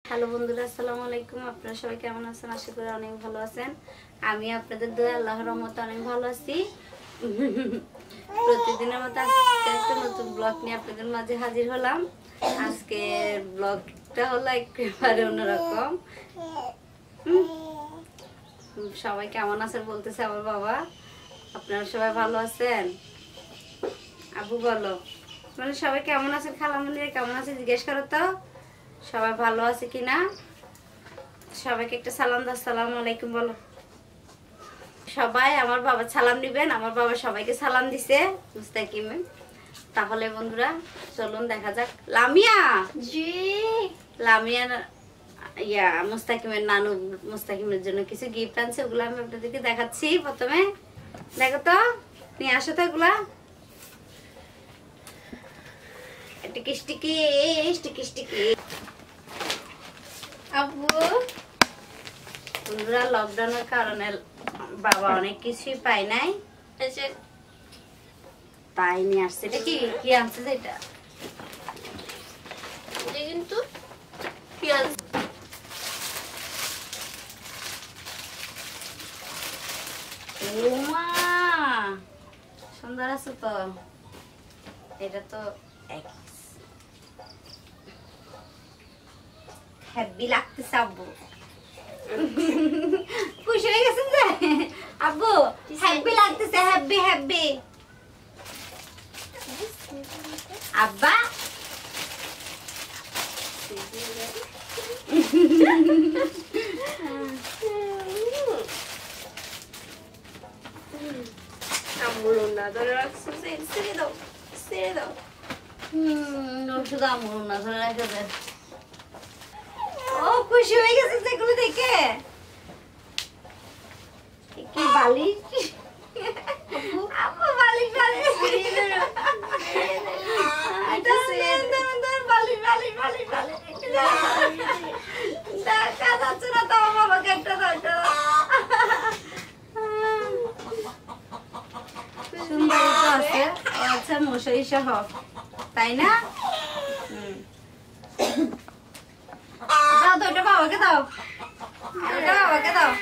Hello বন্ধুরা, আসসালামু আলাইকুম। আপনারা সবাই কেমন আছেন? আশা করি অনেক ভালো আছেন। আমি আপনাদের দোয়া আল্লাহর রহমতে অনেক ভালো আছি। প্রতিদিনের মতো আজকে একটা নতুন ব্লগ নিয়ে আপনাদের মাঝে হাজির হলাম। আজকে ব্লগটা হলো একেবারে অন্যরকম। সবাই কেমন আছেন বলতেছে আমার বাবা। আপনারা সবাই ভালো আছেন? আবু বলো, মানে সবাই কেমন আছেন? খালামুনিরা কেমন আছে জিজ্ঞেস করো তো, সবাই ভালো আছে কিনা। সবাইকে একটা সালাম দাও, আসসালামু আলাইকুম বলো। সবাই আমার বাবা সালাম নিবেন। আমার বাবা সবাইকে সালাম দিছে মুস্তাকিমে। তাহলে বন্ধুরা চলুন দেখা যাক। লামিয়া জি, লামিয়া মুস্তাকিমের নানু মুস্তাকিমের জন্য কিছু গিফট আনছে, ওগুলো আমি আপনাদেরকে দেখাচ্ছি। প্রথমে দেখো তো, নিয়ে আসো তো এগুলা। টিকি টিকি টিকি টিকি আব্বু। বন্ধুরা লকডাউনের কারণে বাবা অনেক কিছুই পাই নাই, তাই নিয়ে আসছে। এটা কি কি আনছে? এটা কিন্তু পেঁয়াজ। ওমা সুন্দর আছে তো। এটা তো হ্যাপি লাগতেছে আব্বু। খুশি হয়ে গেছেন যে আব্বু? হ্যাপি লাগতেছে, হ্যাপি হ্যাপি। আব্বা আম্মুর না ধরে রাখছো, ছেড়ে দাও ছেড়ে দাও। শুধু আম্মুর না ধরে রাখা যায়। ও খুশি হয়ে গেছে সেগুলো দেখে। কি বালিশ আব্বু, বালিশ বালিশ সুন্দর আছে। আচ্ছা মশারি সহ, তাই না? দাও তো, ওটা বাবাকে দাও, ওটা বাবাকে দাও।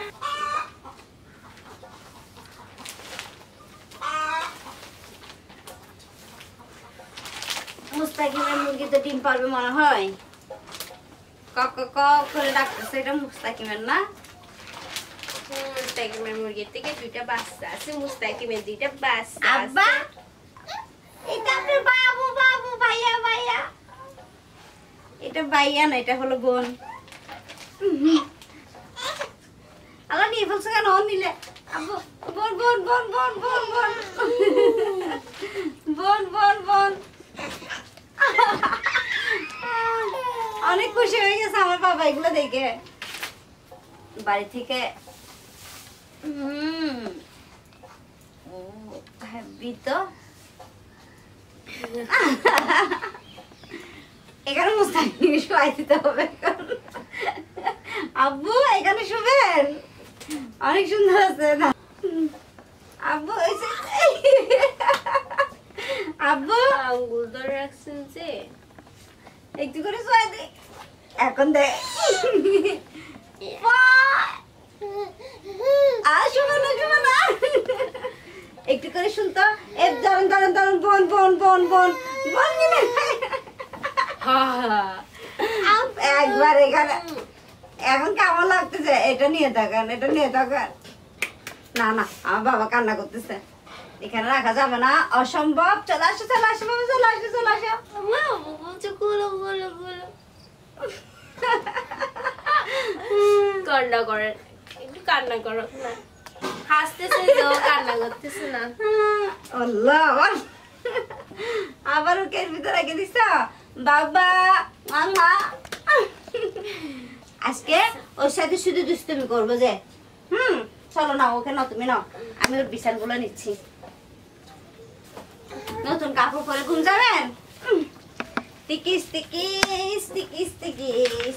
মুস্তাকিমের মুরগি তো ডিম পারবে মনে হয়। কক কক করে ডাকতেছে। এটা মুস্তাকিমের না? মুস্তাকিমের মুরগির থেকে দুইটা বাচ্চা আছে, মুস্তাকিমের দুইটা বাচ্চা। আব্বা এটা আপনার বাবু, বাবু ভাইয়া ভাইয়া। এটা ভাইয়া না, এটা হলো বোন। আল্লাহ নিয়ে ফেলছে কেন? নিলে আব্বু বোন বোন বোন বোন বোন বোন বোন বোন বোন। অনেক খুশি হয়ে গেছে আমার বাবা এগুলো দেখে। বাড়ি থেকে হ্যাপি তো। এখানে মুস্তাকিম শোয়াই দিতে হবে। আব্বু এখানে শুবেন, অনেক সুন্দর আছে না আব্বু? আব্বু আঙ্গুল ধরে রাখছেন যে, একটু করে শোয়াই দে। এখন দেখ একটু করে শুনতো। দাঁড়ান দাঁড়ান দাঁড়ান, বোন বোন বোন বোন বোন মিলে একবার এখানে। এখন কেমন লাগতেছে? এটা নিয়ে থাকেন, এটা নিয়ে থাকেন। না না, আমার বাবা কান্না করতেছে, এখানে রাখা যাবে না, অসম্ভব। চলে আসো চলে আসো বাবা, চলে আসো চলে আসো। বলছে গুলো গুলো গুলো কান্না করেন, একটু কান্না করো না। হাসতেছে তো, কান্না করতেছে না। আল্লাহ, আবার ওকে এর ভিতরে রেখে দিছ বাবা। মামা আজকে ওর সাথে শুধু দুষ্টুমি করবো যে। চলো না, ওকে নাও, তুমি নাও, আমি ওর বিছানগুলো নিচ্ছি। নতুন কাপড় পরে ঘুম যাবেন। টিকিস টিকিস টিকিস টিকিস।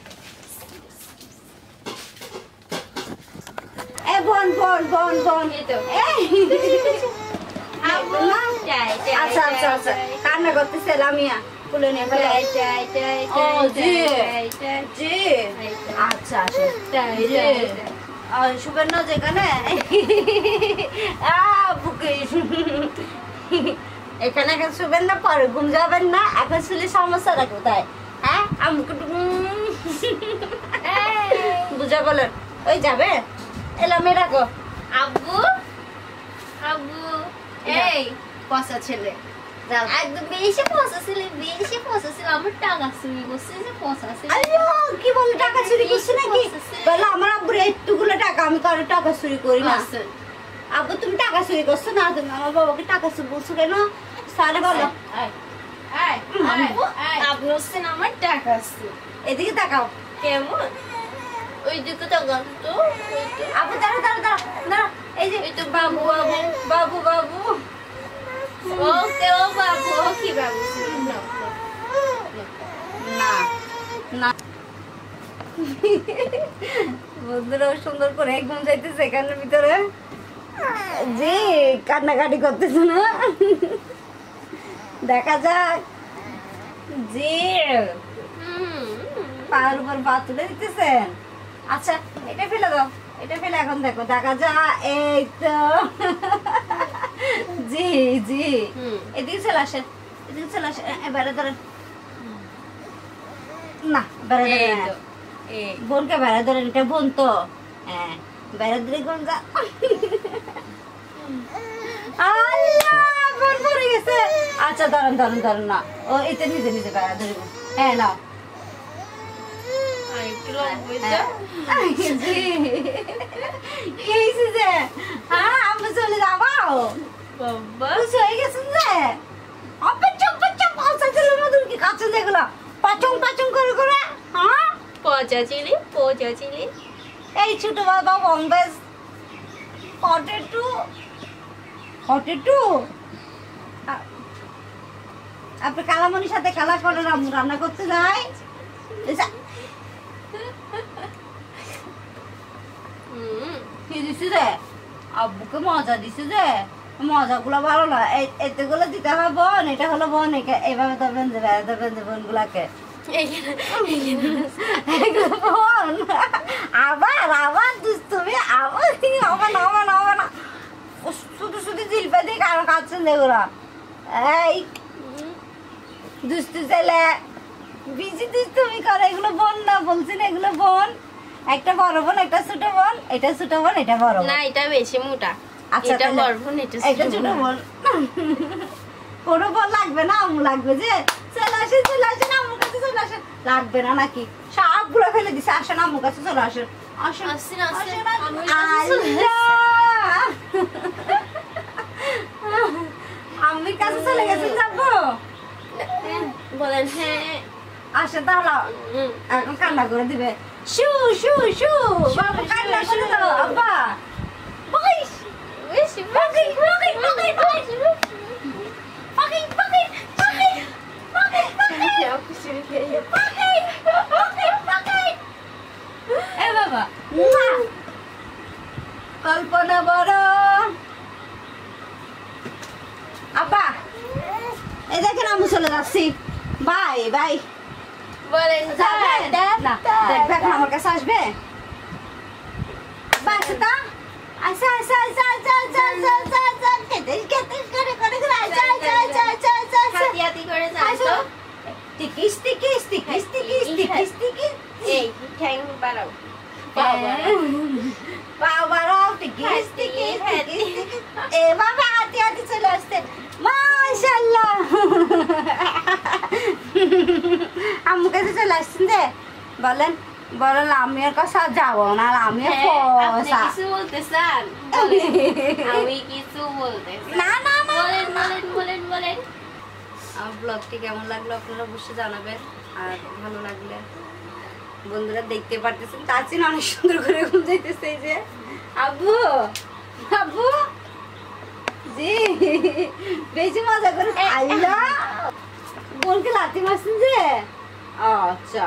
এ বোন বোন বোন বোন। আচ্ছা আচ্ছা আচ্ছা, কান্না করতেছে লামিয়া। কোলে নিয়ে ফেলো। জি আচ্ছা আসেন। শুবেন না যেখানে বুকে এখানে এখন শুবেন না, পরে ঘুম যাবেন না। এখন শুলে সমস্যাটা কোথায়? হ্যাঁ আমাকে বুঝা বলেন। ওই যাবে এলাম রাখো। আব্বু আব্বু এই পচা ছেলে একদম বেশি পয়সা ছিল, বেশি পয়সা ছিল। আমার টাকা চুরি করছে যে পয়সা ছিল। আইয়ো কি বলে টাকা চুরি করছে নাকি? বলে আমার আব্বুর এতগুলো টাকা, আমি কারো টাকা চুরি করি না। আব্বু তুমি টাকা চুরি করছো না? তুমি আমার বাবাকে টাকা চুরি বলছো কেন? সারে বলো। আপনি হচ্ছেন আমার টাকা আছে। এদিকে তাকাও। কেমন ওই দিকে টাকা তো আব্বু দাঁড়া দাঁড়া দাঁড়া দাঁড়া। এই যে এই তো বাবু বাবু বাবু বাবু ওকে ও বাবু ও কি বাবু না না বন্ধুরা সুন্দর করে ঘুম যাইতেছে এখানের ভিতরে। জি কান্নাকাটি করতেছে না? দেখা যাক। জি পায়ের উপর পা তুলে দিতেছেন। আচ্ছা এটা ফেলে দাও, এটা ফেলে এখন দেখো দেখা যা। এই তো জি জি এদিকে চলে আসেন, এদিকে চলে আসেন। বেড়ে ধরেন না, বেড়ে ধরেন বোনকে বেড়ে ধরেন। এটা বোন তো, হ্যাঁ বেড়ে ধরে কোন যা। আল্লাহ বোন পড়ে গেছে। আচ্ছা ধরেন ধরেন ধরেন না, ও এতে নিজে নিজে বেড়ে ধরবো। হ্যাঁ নাও। আমি চলে যাবো হয়ে গেছেন যে কাছে দেখলো পাচং পাচং করে করে। হ্যাঁ পচা চিলি পচা চিলি। এই ছোট বাবা বম্বেস পটেটো পটেটো। আপনি কালামনির সাথে কালা করে রান্না করতে যাই। কি দিছে যে আব্বুকে মজা দিছে যে মজা গুলা ভালো না। এতে গুলো দিতে হবে বোন, এটা হলো বোন। এইভাবে ধরবেন যে বেড়া ধরবেন যে বোন গুলাকে বোন। আবার আবার দুষ্টুমি আবার হবে না হবে না হবে না। শুধু শুধু জিলপা দিয়ে কারো খাচ্ছেন যেগুলো। এই দুষ্টু ছেলে বেশি দুষ্টুমি করে। এগুলো বোন না, বলছি না এগুলো বোন। একটা বড় বোন একটা ছোট বোন। এটা ছোট বোন এটা বড় বোন। না এটা বেশি মোটা। আচ্ছা এটা বড় বোন এটা ছোট বোন। কোনো বোন লাগবে না, আম্মু লাগবে যে। চলে আসেন আম্মুর কাছে চলে আসেন। লাগবে না নাকি? সবগুলো ফেলে দিছে। আসেন আম্মুর কাছে চলে আসেন। আসেন আসেন আসেন। আম্মির কাছে চলে গেছেন যাবো বলেন হ্যাঁ। আসে তাহলে এখন কান্না করে দিবে। শু শু শু বাবা কান্না করে দাও আব্বা। বকিস বেশি বকিস বকিস বকিস বকিস বকিস বকিস এ বাবা কল্পনা বড়। আব্বা এই দেখেন আমি চলে যাচ্ছি। Bye bye. বলেন দেখবে এখন আমার কাছে আসবে। বাসে তা আচ্ছা আচ্ছা আচ্ছা আচ্ছা আচ্ছা আচ্ছা আচ্ছা আচ্ছা কেটেস কেটেস করে করে করে আচ্ছা আচ্ছা আচ্ছা আচ্ছা আচ্ছা হাতি হাতি করে যাই তো। টিকিস টিকিস টিকিস টিকিস টিকিস টিকিস। এই ঠ্যাং বাড়াও বাবারাও টিকিস টিকিস টিকিস। এ বাবা হাতি হাতি চলে আসছে। মাশাআল্লাহ আম্মু কাছে চলে আসছেন যে। বলেন বলেন আমি আর কাছে যাবো না। আমি কিছু বলতে চান? আমি কিছু বলতে না না না বলেন বলেন বলেন বলেন। আমার ব্লগটি কেমন লাগলো আপনারা অবশ্যই জানাবেন। আর ভালো লাগলে বন্ধুরা দেখতে পারতেছেন তাচিন অনেক সুন্দর করে ঘুম যাইতেছে। এই যে আব্বু আব্বু জি বেশি মজা করে আইলা বোনকে লাথি মারছেন যে। আচ্ছা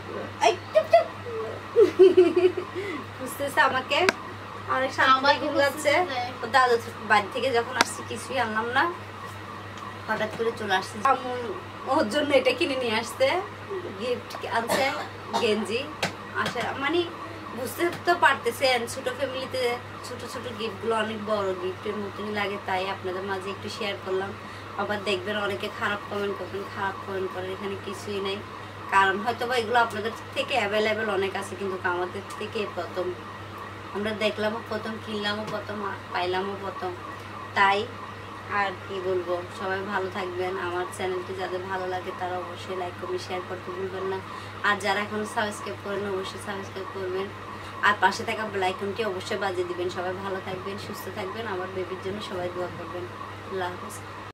বুঝতেছে আমাকে অনেক শান্তি ঘুম যাচ্ছে। দাদু বাড়ি থেকে যখন আসছি কিছুই আনলাম না। হঠাৎ করে চলে আসছে। ওর জন্য এটা কিনে নিয়ে আসতে, গিফট আনছে, গেঞ্জি আসে। মানে বুঝতে তো পারতেছেন ছোট ফ্যামিলিতে ছোট ছোট গিফটগুলো অনেক বড় গিফটের মতনই লাগে, তাই আপনাদের মাঝে একটু শেয়ার করলাম। আবার দেখবেন অনেকে খারাপ কমেন্ট করবেন, খারাপ কমেন্ট করেন, এখানে কিছুই নাই। কারণ হয়তো বা এগুলো আপনাদের থেকে অ্যাভেলেবেল অনেক আছে, কিন্তু আমাদের থেকে প্রথম আমরা দেখলামও প্রথম, কিনলামও প্রথম, পাইলামও প্রথম। তাই আর কি বলবো, সবাই ভালো থাকবেন। আমার চ্যানেলটি যাদের ভালো লাগে তারা অবশ্যই লাইক কমেন্ট শেয়ার করতে ভুলবেন না। আর যারা এখনো সাবস্ক্রাইব করেন অবশ্যই সাবস্ক্রাইব করবেন, আর পাশে থাকা বেল আইকনটি অবশ্যই বাজিয়ে দিবেন। সবাই ভালো থাকবেন, সুস্থ থাকবেন, আমার বেবির জন্য সবাই দোয়া করবেন। আল্লাহ হাফেজ।